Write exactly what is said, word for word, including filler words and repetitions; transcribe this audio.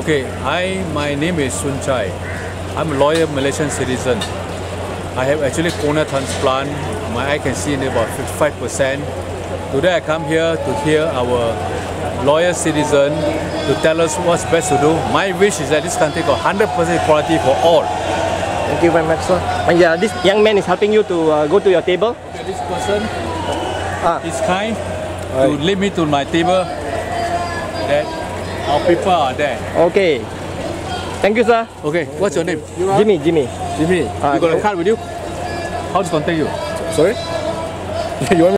Okay, I my name is Sun Chai. I'm a loyal Malaysian citizen. I have actually cornea transplant. My eye can see in about fifty-five percent. Today I come here to hear our loyal citizen to tell us what's best to do. My wish is that this country got one hundred percent equality for all. Thank you very much, sir. And yeah, this young man is helping you to uh, go to your table. Okay, this person ah. is kind right. to lead me to my table. That our people are there. Okay. Thank you, sir. Okay, what's your name? Jimmy, Jimmy. Jimmy, uh, you got a card with you? How to contact you? Sorry? You want